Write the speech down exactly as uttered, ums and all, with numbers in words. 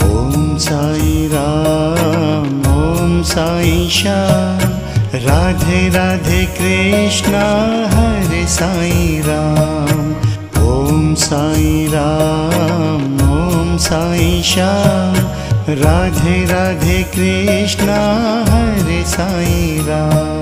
Om Sai Ram Om Sai Shyam, Radhe Radhe Krishna Hare Sai Ram. Om Sai Ram Om Sai Shyam, Radhe Radhe Krishna Hare Sai Ram.